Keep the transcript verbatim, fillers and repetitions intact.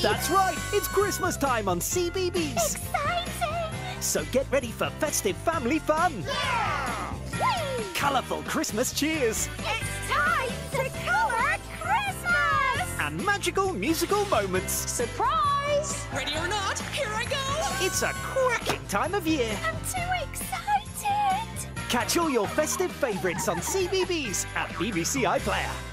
That's right, it's Christmas time on C B B S. Exciting! So get ready for festive family fun. Yeah! Whee! Colourful Christmas cheers. It's time to colour Christmas! And magical musical moments. Surprise! Ready or not, here I go! It's a cracking time of year. I'm too excited! Catch all your festive favourites on C B B S at B B C iPlayer.